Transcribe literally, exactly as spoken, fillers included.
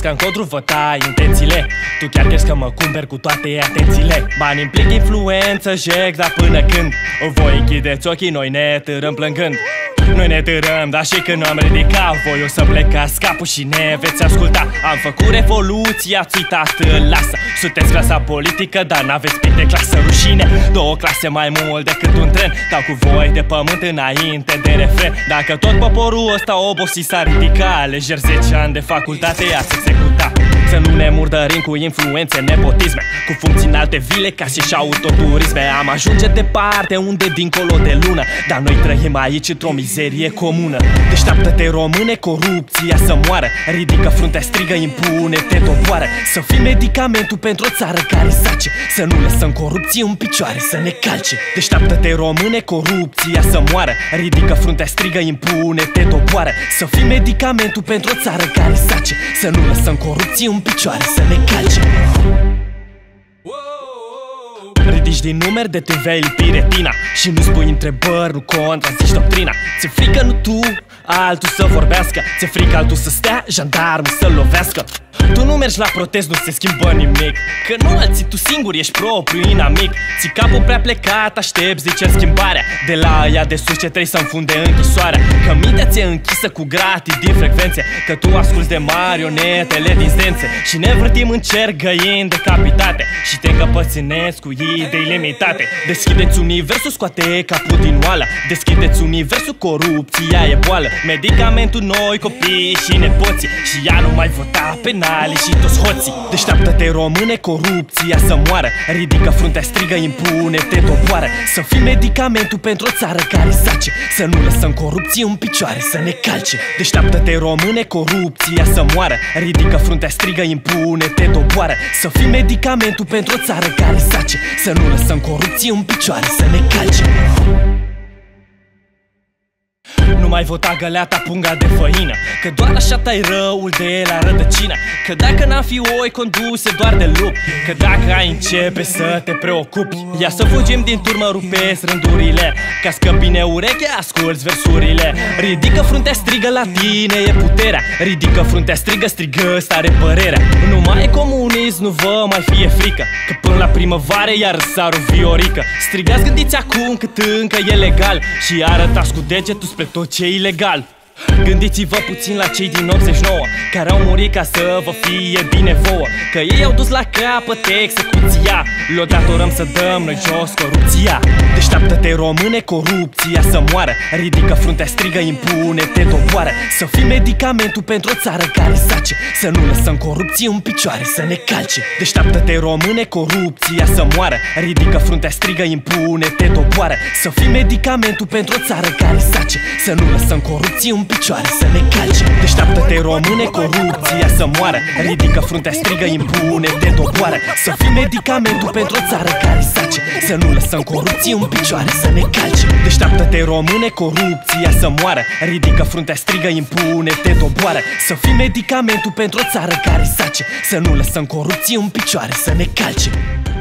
că în codru vă tai intențiile. Tu chiar crezi că mă cumperi cu toate atențiile? Bani implic influență, jec, dar până când voi închideți ochii, noi ne târâm plângând. Noi ne târâm, dar și când am ridicat, voi o să plecați capul și ne veți asculta. Am făcut revoluția, ați uitat, lasă. Sunteți clasa politică, dar n-aveți pic de clasă. Rușine, două clase mai mult decât un tren. Dau cu voi de pământ înainte de refren. Dacă tot poporul ăsta obosit s-a ridicat, lejer zece ani de facultate ați executat. Să nu ne murdărim cu influențe, nepotisme, cu funcții înalte, vile, case și autoturisme. Am ajunge departe, unde dincolo de lună, dar noi trăim aici într-o mizerie comună. Deșteaptă-te, române, corupția să moară. Ridică fruntea, strigă, impune-te, doboară. Să fii medicamentul pentru o țară care zace. Să nu lăsăm corupție în picioare să ne calce. Deșteaptă-te, române, corupția să moară. Ridică fruntea, strigă, impune-te, doboară. Să fii medicamentul pentru o țară care zace. Să nu lăsăm corupție în picioare să ne calce. Ridici din numeri de te vei lipi retina și nu spui întrebări, nu contrazici doctrina. Ți-e frică nu tu, altul să vorbească. Ți-e frică altul să stea, jandarmul să-l lovească. Tu nu mergi la protest, nu se schimbă nimic, că nu alții, tu singur ești propriu inamic. Ți capul prea plecat, aștepți, zice schimbarea de la aia de sus ce trebuie să înfunde închisoarea. Că mintea ți-e închisă cu gratii din frecvențe, că tu asculți de marionetele din stențe. Și ne vârtim în cer găini decapitate și te încăpățânezi cu idei limitate. Deschideți universul, scoate capul din oală. Deschideți universul, corupția e boală. Medicamentul noi, copii și nepoții. Și ea nu mai vota penal și toți hoții. Deșteaptă-te, române, corupția să moară. Ridică fruntea, strigă, impune-te, doboară. Să fii medicamentul pentru o țară care zace. Să nu lăsăm corupție în picioare să ne calce. Deșteaptă-te, române, corupția să moară. Ridică fruntea, strigă, impune-te, doboară. Să fii medicamentul pentru o țară care zace. Să nu lăsăm corupție în picioare să ne calce. Nu mai vota găleata, punga de făină, că doar așa tai răul de la rădăcină. Că dacă n-am fi oi conduse doar de lup, că dacă ai începe să te preocupi, ia să fugim din turmă, rupesc rândurile, ca să bine ureche, asculți versurile. Ridică fruntea, strigă, la tine e puterea. Ridică fruntea, strigă, strigă, stare părerea. Nu mai e comunism, nu vă mai fie frică, că până la primăvară iar sar o viorică. Strigați, gândiți acum cât încă e legal și arătați cu degetul spre tot ce e ilegal. Gândiți-vă puțin la cei din optzeci și nouă, care au murit ca să vă fie bine vouă, că ei au dus la capăt execuția. Le-o datorăm să dăm noi jos corupția. Deșteaptă-te, române, corupția să moară. Ridică fruntea, strigă, impune-te, doboară. Să fii medicamentul pentru o țară care zace. Să nu lăsăm corupție în picioare să ne calce. Deșteaptă-te, române, corupția să moară. Ridică fruntea, strigă, impune-te, doboară. Să fii medicamentul pentru o țară care zace. Să nu lăsăm corupție în picioare să ne calce. Deșteaptă-te, române, corupția să moară. Ridică fruntea, strigă, impune-te, doboară. Să fii medicamentul pentru o țară care zace. Să nu lăsăm corupție în picioare să ne calce. Deșteaptă-te, române, corupția să moară. Ridică fruntea, strigă, impune-te, doboară. Să fii medicamentul pentru o țară care zace. Să nu lăsăm corupție în picioare să ne calce.